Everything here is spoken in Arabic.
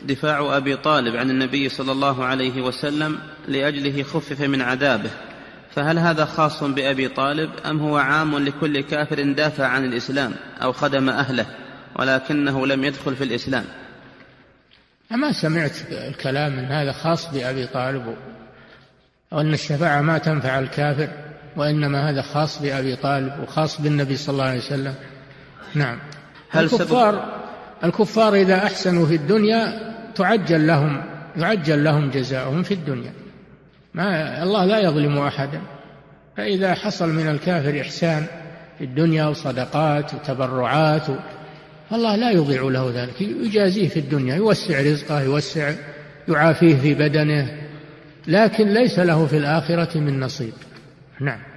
دفاع أبي طالب عن النبي صلى الله عليه وسلم لأجله خفف من عذابه، فهل هذا خاص بأبي طالب أم هو عام لكل كافر دافع عن الإسلام أو خدم أهله ولكنه لم يدخل في الإسلام؟ ما سمعت الكلام أن هذا خاص بأبي طالب وأن الشفاعة ما تنفع الكافر، وإنما هذا خاص بأبي طالب وخاص بالنبي صلى الله عليه وسلم. نعم. الكفار إذا أحسنوا في الدنيا يعجل لهم جزاؤهم في الدنيا، الله لا يظلم أحدا، فإذا حصل من الكافر إحسان في الدنيا وصدقات وتبرعات فالله لا يضيع له ذلك، يجازيه في الدنيا، يوسع رزقه، يعافيه في بدنه، لكن ليس له في الآخرة من نصيب. نعم.